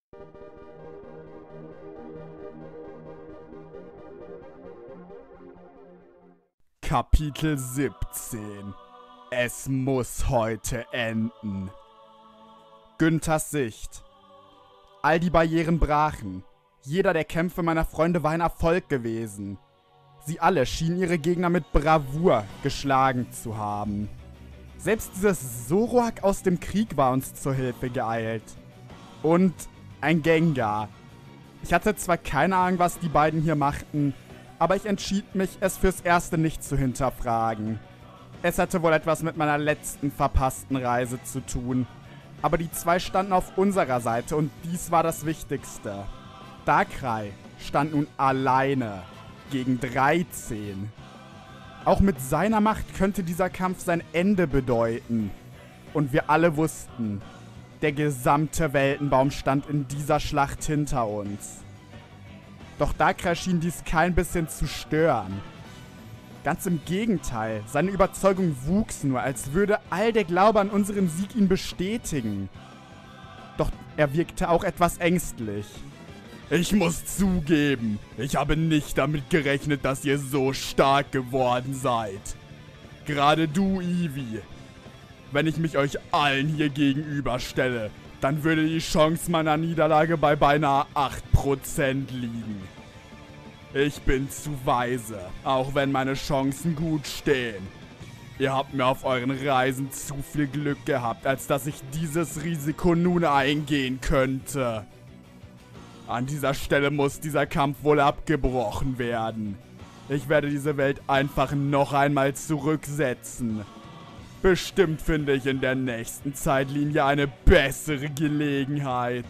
Kapitel 17. Es muss heute enden. Günthers Sicht. All die Barrieren brachen. Jeder der Kämpfe meiner Freunde war ein Erfolg gewesen. Sie alle schienen ihre Gegner mit Bravour geschlagen zu haben. Selbst dieses Zoroark aus dem Krieg war uns zur Hilfe geeilt. Und ein Gengar. Ich hatte zwar keine Ahnung, was die beiden hier machten, aber ich entschied mich, es fürs Erste nicht zu hinterfragen. Es hatte wohl etwas mit meiner letzten verpassten Reise zu tun. Aber die zwei standen auf unserer Seite und dies war das Wichtigste. Darkrai stand nun alleine gegen 13. Auch mit seiner Macht könnte dieser Kampf sein Ende bedeuten. Und wir alle wussten, der gesamte Weltenbaum stand in dieser Schlacht hinter uns. Doch Darkrai schien dies kein bisschen zu stören. Ganz im Gegenteil, seine Überzeugung wuchs nur, als würde all der Glaube an unseren Sieg ihn bestätigen. Doch er wirkte auch etwas ängstlich. Ich muss zugeben, ich habe nicht damit gerechnet, dass ihr so stark geworden seid. Gerade du, Eevee. Wenn ich mich euch allen hier gegenüberstelle, dann würde die Chance meiner Niederlage bei beinahe 8% liegen. Ich bin zu weise, auch wenn meine Chancen gut stehen. Ihr habt mir auf euren Reisen zu viel Glück gehabt, als dass ich dieses Risiko nun eingehen könnte. An dieser Stelle muss dieser Kampf wohl abgebrochen werden. Ich werde diese Welt einfach noch einmal zurücksetzen. Bestimmt finde ich in der nächsten Zeitlinie eine bessere Gelegenheit.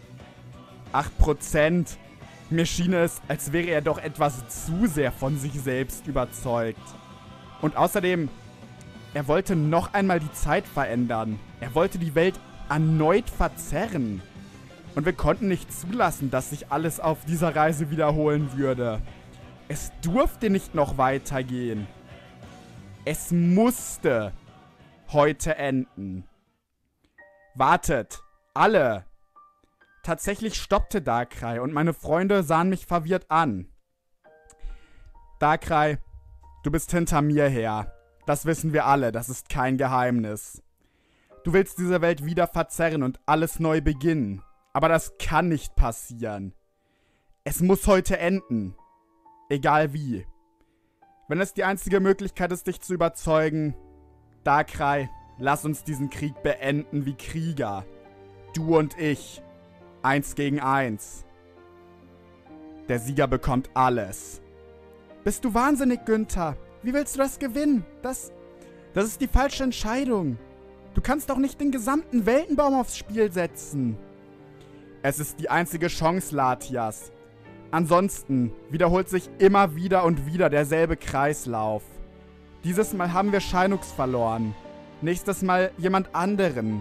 8%? Mir schien es, als wäre er doch etwas zu sehr von sich selbst überzeugt. Und außerdem, er wollte noch einmal die Zeit verändern. Er wollte die Welt erneut verzerren. Und wir konnten nicht zulassen, dass sich alles auf dieser Reise wiederholen würde. Es durfte nicht noch weitergehen. Es musste heute enden. Wartet, alle! Tatsächlich stoppte Darkrai und meine Freunde sahen mich verwirrt an. Darkrai, du bist hinter mir her. Das wissen wir alle, das ist kein Geheimnis. Du willst diese Welt wieder verzerren und alles neu beginnen. Aber das kann nicht passieren. Es muss heute enden. Egal wie. Wenn es die einzige Möglichkeit ist, dich zu überzeugen, Darkrai, lass uns diesen Krieg beenden wie Krieger. Du und ich. 1 gegen 1. Der Sieger bekommt alles. Bist du wahnsinnig, Günther? Wie willst du das gewinnen? Das ist die falsche Entscheidung. Du kannst doch nicht den gesamten Weltenbaum aufs Spiel setzen. Es ist die einzige Chance, Latias. Ansonsten wiederholt sich immer wieder und wieder derselbe Kreislauf. Dieses Mal haben wir Shinux verloren. Nächstes Mal jemand anderen.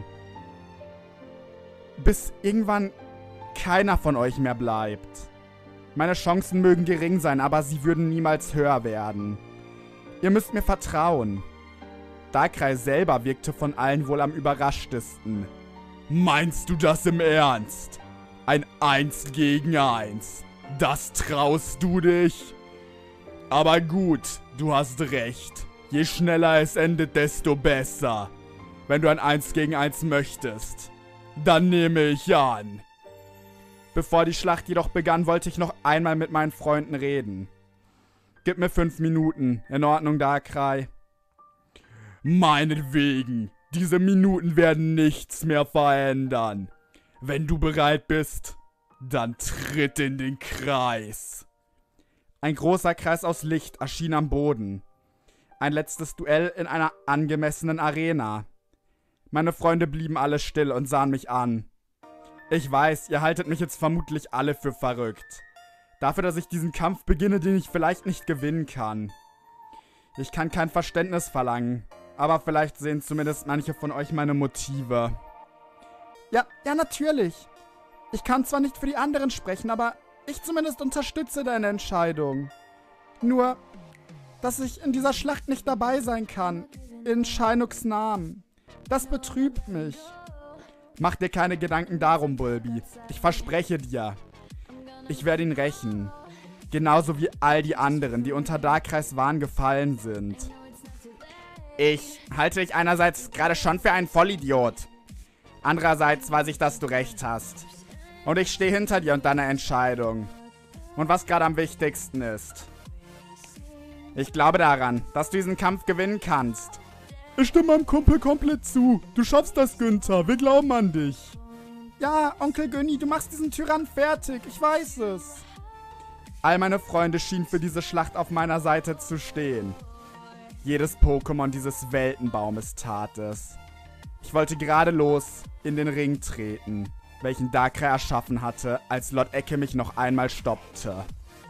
Bis irgendwann keiner von euch mehr bleibt. Meine Chancen mögen gering sein, aber sie würden niemals höher werden. Ihr müsst mir vertrauen. Darkrai selber wirkte von allen wohl am überraschtesten. Meinst du das im Ernst? Ein 1 gegen 1. Das traust du dich? Aber gut, du hast recht. Je schneller es endet, desto besser. Wenn du ein 1 gegen 1 möchtest, dann nehme ich an. Bevor die Schlacht jedoch begann, wollte ich noch einmal mit meinen Freunden reden. Gib mir 5 Minuten. In Ordnung, Darkrai? Meinetwegen. Diese Minuten werden nichts mehr verändern. Wenn du bereit bist, dann tritt in den Kreis. Ein großer Kreis aus Licht erschien am Boden. Ein letztes Duell in einer angemessenen Arena. Meine Freunde blieben alle still und sahen mich an. Ich weiß, ihr haltet mich jetzt vermutlich alle für verrückt. Dafür, dass ich diesen Kampf beginne, den ich vielleicht nicht gewinnen kann. Ich kann kein Verständnis verlangen, aber vielleicht sehen zumindest manche von euch meine Motive. Ja, natürlich. Ich kann zwar nicht für die anderen sprechen, aber ich zumindest unterstütze deine Entscheidung. Nur, dass ich in dieser Schlacht nicht dabei sein kann. In Shinux Namen. Das betrübt mich. Mach dir keine Gedanken darum, Bulbi. Ich verspreche dir. Ich werde ihn rächen. Genauso wie all die anderen, die unter Darkrais Wahn gefallen sind. Ich halte dich einerseits gerade schon für einen Vollidiot. Andererseits weiß ich, dass du recht hast. Und ich stehe hinter dir und deiner Entscheidung. Und was gerade am wichtigsten ist. Ich glaube daran, dass du diesen Kampf gewinnen kannst. Ich stimme meinem Kumpel komplett zu. Du schaffst das, Günther. Wir glauben an dich. Ja, Onkel Günni, du machst diesen Tyrann fertig. Ich weiß es. All meine Freunde schienen für diese Schlacht auf meiner Seite zu stehen. Jedes Pokémon dieses Weltenbaumes tat es. Ich wollte gerade los in den Ring treten, welchen Darkrai erschaffen hatte, als Lord Ecke mich noch einmal stoppte.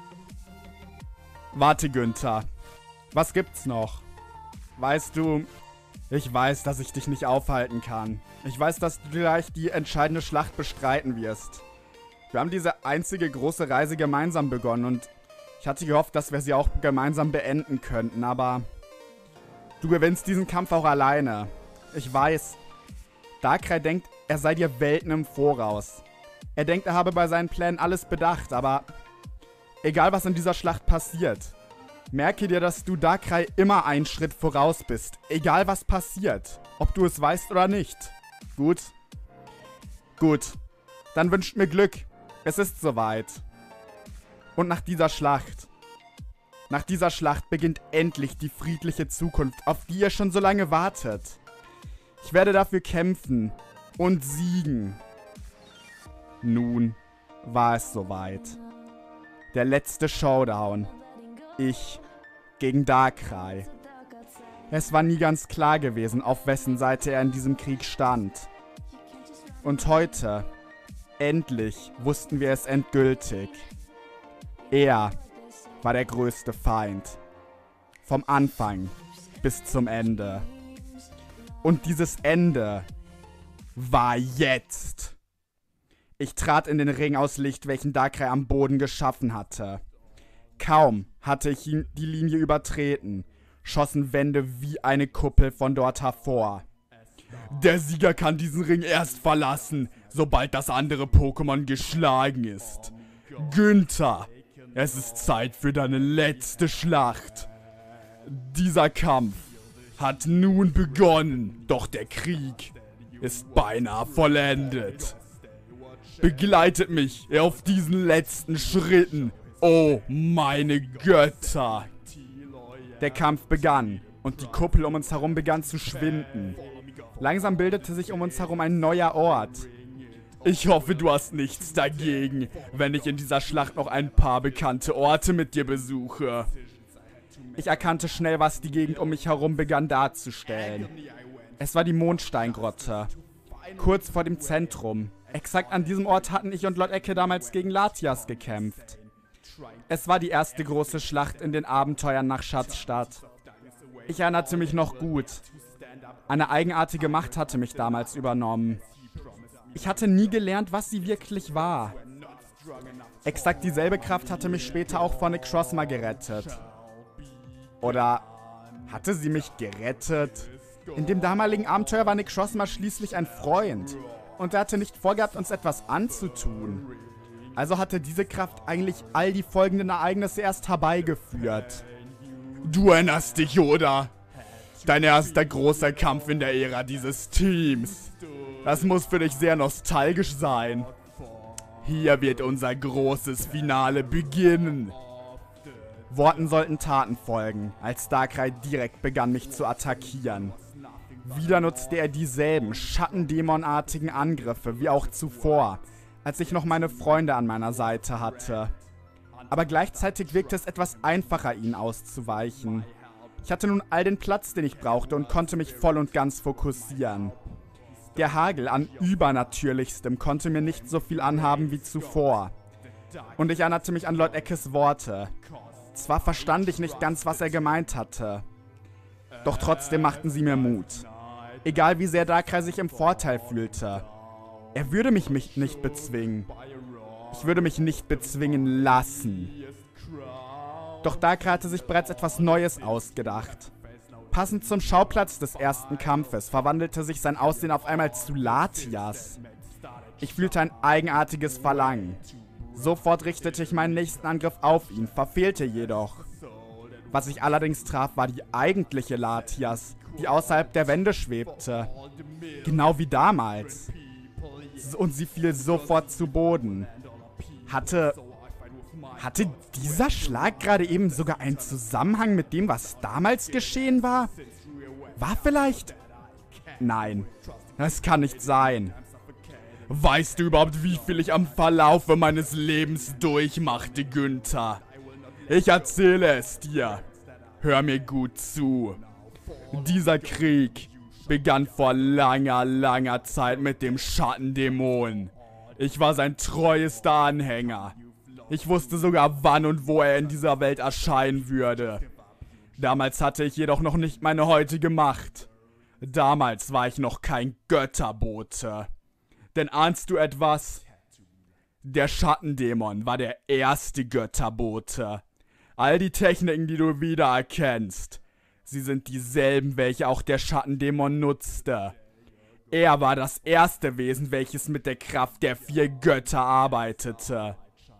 Warte, Günther. Was gibt's noch? Weißt du, ich weiß, dass ich dich nicht aufhalten kann. Ich weiß, dass du gleich die entscheidende Schlacht bestreiten wirst. Wir haben diese einzige große Reise gemeinsam begonnen und ich hatte gehofft, dass wir sie auch gemeinsam beenden könnten, aber du gewinnst diesen Kampf auch alleine. Ich weiß, Darkrai denkt, er sei dir Welten im Voraus. Er denkt, er habe bei seinen Plänen alles bedacht, aber egal was in dieser Schlacht passiert, merke dir, dass du Darkrai immer einen Schritt voraus bist, egal was passiert, ob du es weißt oder nicht. Gut? Gut. Dann wünscht mir Glück. Es ist soweit. Und nach dieser Schlacht beginnt endlich die friedliche Zukunft, auf die ihr schon so lange wartet. Ich werde dafür kämpfen und siegen. Nun war es soweit. Der letzte Showdown. Ich gegen Darkrai. Es war nie ganz klar gewesen, auf wessen Seite er in diesem Krieg stand. Und heute, endlich, wussten wir es endgültig. Er war der größte Feind. Vom Anfang bis zum Ende. Und dieses Ende war jetzt. Ich trat in den Ring aus Licht, welchen Darkrai am Boden geschaffen hatte. Kaum hatte ich die Linie übertreten, schossen Wände wie eine Kuppel von dort hervor. Der Sieger kann diesen Ring erst verlassen, sobald das andere Pokémon geschlagen ist. Günther, es ist Zeit für deine letzte Schlacht. Dieser Kampf hat nun begonnen, doch der Krieg ist beinahe vollendet. Begleitet mich auf diesen letzten Schritten, oh meine Götter! Der Kampf begann und die Kuppel um uns herum begann zu schwinden. Langsam bildete sich um uns herum ein neuer Ort. Ich hoffe, du hast nichts dagegen, wenn ich in dieser Schlacht noch ein paar bekannte Orte mit dir besuche. Ich erkannte schnell, was die Gegend um mich herum begann darzustellen. Es war die Mondsteingrotte. Kurz vor dem Zentrum. Exakt an diesem Ort hatten ich und Lord Ecke damals gegen Latias gekämpft. Es war die erste große Schlacht in den Abenteuern nach Schatzstadt. Ich erinnerte mich noch gut. Eine eigenartige Macht hatte mich damals übernommen. Ich hatte nie gelernt, was sie wirklich war. Exakt dieselbe Kraft hatte mich später auch vor Necrozma gerettet. Oder hatte sie mich gerettet? In dem damaligen Abenteuer war Necrozma schließlich ein Freund. Und er hatte nicht vorgehabt, uns etwas anzutun. Also hatte diese Kraft eigentlich all die folgenden Ereignisse erst herbeigeführt. Du erinnerst dich, oder? Dein erster großer Kampf in der Ära dieses Teams. Das muss für dich sehr nostalgisch sein. Hier wird unser großes Finale beginnen. Worten sollten Taten folgen, als Darkrai direkt begann, mich zu attackieren. Wieder nutzte er dieselben Schattendämonartigen Angriffe wie auch zuvor, als ich noch meine Freunde an meiner Seite hatte. Aber gleichzeitig wirkte es etwas einfacher, ihnen auszuweichen. Ich hatte nun all den Platz, den ich brauchte und konnte mich voll und ganz fokussieren. Der Hagel an Übernatürlichstem konnte mir nicht so viel anhaben wie zuvor. Und ich erinnerte mich an Lord Eckes Worte. Zwar verstand ich nicht ganz, was er gemeint hatte, doch trotzdem machten sie mir Mut. Egal wie sehr Darkrai sich im Vorteil fühlte. Er würde mich nicht bezwingen. Ich würde mich nicht bezwingen lassen. Doch Darkrai hatte sich bereits etwas Neues ausgedacht. Passend zum Schauplatz des ersten Kampfes verwandelte sich sein Aussehen auf einmal zu Latias. Ich fühlte ein eigenartiges Verlangen. Sofort richtete ich meinen nächsten Angriff auf ihn, verfehlte jedoch. Was ich allerdings traf, war die eigentliche Latias, die außerhalb der Wände schwebte. Genau wie damals. Und sie fiel sofort zu Boden. Hatte dieser Schlag gerade eben sogar einen Zusammenhang mit dem, was damals geschehen war? War vielleicht? Nein, das kann nicht sein. Weißt du überhaupt, wie viel ich am Verlaufe meines Lebens durchmachte, Günther? Ich erzähle es dir. Hör mir gut zu. Dieser Krieg begann vor langer, langer Zeit mit dem Schattendämon. Ich war sein treuester Anhänger. Ich wusste sogar, wann und wo er in dieser Welt erscheinen würde. Damals hatte ich jedoch noch nicht meine heutige Macht. Damals war ich noch kein Götterbote. Denn ahnst du etwas? Der Schattendämon war der erste Götterbote. All die Techniken, die du wiedererkennst, sie sind dieselben, welche auch der Schattendämon nutzte. Er war das erste Wesen, welches mit der Kraft der 4 Götter arbeitete.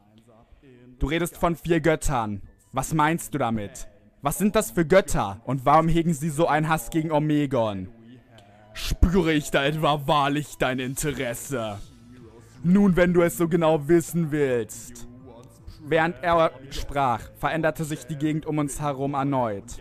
Du redest von 4 Göttern. Was meinst du damit? Was sind das für Götter? Und warum hegen sie so einen Hass gegen Omegon? Spüre ich da etwa wahrlich dein Interesse? Nun, wenn du es so genau wissen willst. Während er sprach, veränderte sich die Gegend um uns herum erneut.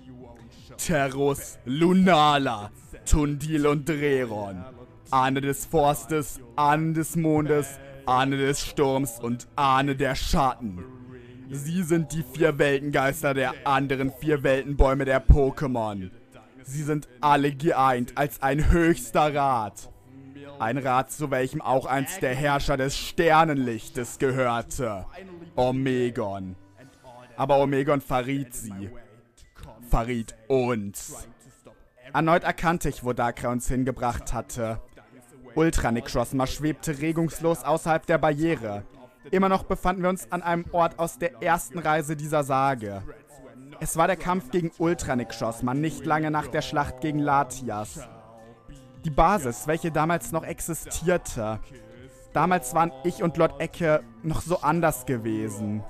Terrus, Lunala, Tundil und Dreron. Ahne des Forstes, Ahne des Mondes, Ahne des Sturms und Ahne der Schatten. Sie sind die 4 Weltengeister der anderen 4 Weltenbäume der Pokémon. Sie sind alle geeint als ein höchster Rat. Ein Rat, zu welchem auch einst der Herrscher des Sternenlichtes gehörte. Omegon. Aber Omegon verriet sie. Verriet uns. Erneut erkannte ich, wo Darkrai uns hingebracht hatte. Ultra-Necrozma schwebte regungslos außerhalb der Barriere. Immer noch befanden wir uns an einem Ort aus der ersten Reise dieser Sage. Es war der Kampf gegen Ultra-Necrozma, nicht lange nach der Schlacht gegen Latias. Die Basis, welche damals noch existierte. Damals waren ich und Lord Ecke noch so anders gewesen.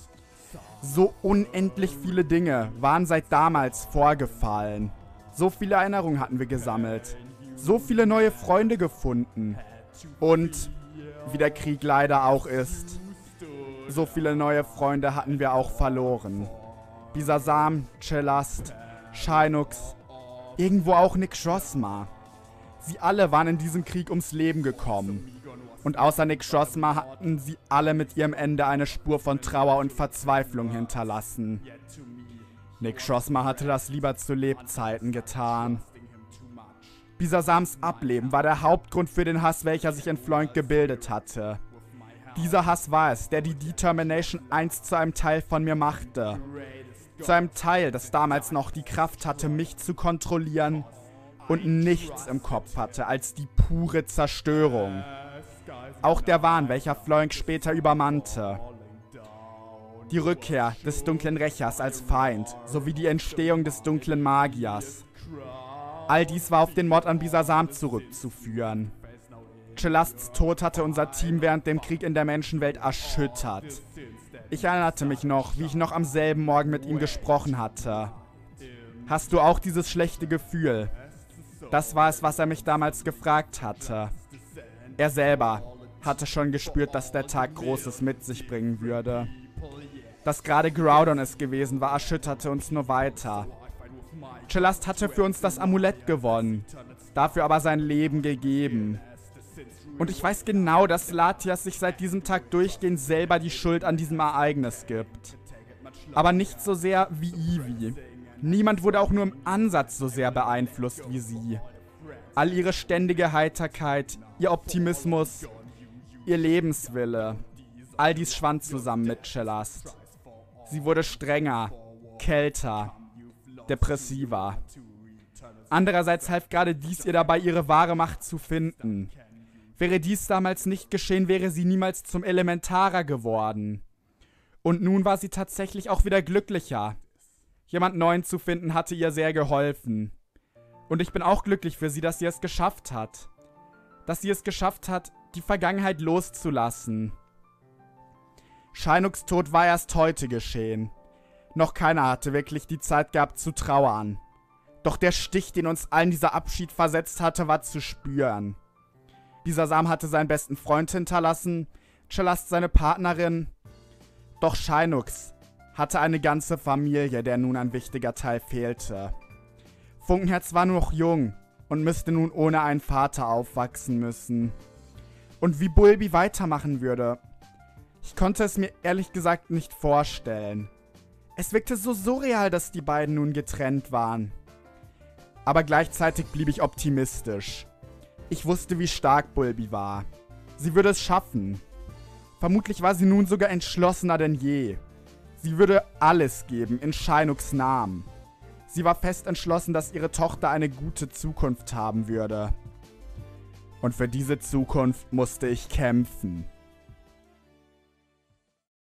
So unendlich viele Dinge waren seit damals vorgefallen. So viele Erinnerungen hatten wir gesammelt. So viele neue Freunde gefunden. Und, wie der Krieg leider auch ist, so viele neue Freunde hatten wir auch verloren. Bisasam, Chelast, Shinux, irgendwo auch Necrozma. Sie alle waren in diesem Krieg ums Leben gekommen. Und außer Necrozma hatten sie alle mit ihrem Ende eine Spur von Trauer und Verzweiflung hinterlassen. Necrozma hatte das lieber zu Lebzeiten getan. Bisasams Ableben war der Hauptgrund für den Hass, welcher sich in Floink gebildet hatte. Dieser Hass war es, der die Determination 1 zu einem Teil von mir machte. Zu einem Teil, das damals noch die Kraft hatte, mich zu kontrollieren und nichts im Kopf hatte als die pure Zerstörung. Auch der Wahn, welcher Floink später übermannte. Die Rückkehr des dunklen Rächers als Feind, sowie die Entstehung des dunklen Magiers. All dies war auf den Mord an Bisasam zurückzuführen. Chelasts Tod hatte unser Team während dem Krieg in der Menschenwelt erschüttert. Ich erinnerte mich noch, wie ich noch am selben Morgen mit ihm gesprochen hatte. Hast du auch dieses schlechte Gefühl? Das war es, was er mich damals gefragt hatte. Er selber hatte schon gespürt, dass der Tag Großes mit sich bringen würde. Dass gerade Groudon es gewesen war, erschütterte uns nur weiter. Chelast hatte für uns das Amulett gewonnen, dafür aber sein Leben gegeben. Und ich weiß genau, dass Latias sich seit diesem Tag durchgehend selber die Schuld an diesem Ereignis gibt. Aber nicht so sehr wie Eevee. Niemand wurde auch nur im Ansatz so sehr beeinflusst wie sie. All ihre ständige Heiterkeit, ihr Optimismus, ihr Lebenswille, all dies schwand zusammen mit Chelast. Sie wurde strenger, kälter, depressiver. Andererseits half gerade dies ihr dabei, ihre wahre Macht zu finden. Wäre dies damals nicht geschehen, wäre sie niemals zum Elementarer geworden. Und nun war sie tatsächlich auch wieder glücklicher. Jemand Neuen zu finden hatte ihr sehr geholfen. Und ich bin auch glücklich für sie, dass sie es geschafft hat. Dass sie es geschafft hat, die Vergangenheit loszulassen. Shynooks Tod war erst heute geschehen. Noch keiner hatte wirklich die Zeit gehabt zu trauern. Doch der Stich, den uns allen dieser Abschied versetzt hatte, war zu spüren. Bisasam hatte seinen besten Freund hinterlassen, Chelast seine Partnerin. Doch Shynooks hatte eine ganze Familie, der nun ein wichtiger Teil fehlte. Funkenherz war nur noch jung und müsste nun ohne einen Vater aufwachsen müssen. Und wie Bulbi weitermachen würde, ich konnte es mir ehrlich gesagt nicht vorstellen. Es wirkte so surreal, dass die beiden nun getrennt waren. Aber gleichzeitig blieb ich optimistisch. Ich wusste, wie stark Bulbi war. Sie würde es schaffen. Vermutlich war sie nun sogar entschlossener denn je. Sie würde alles geben in Shynooks Namen. Sie war fest entschlossen, dass ihre Tochter eine gute Zukunft haben würde. Und für diese Zukunft musste ich kämpfen.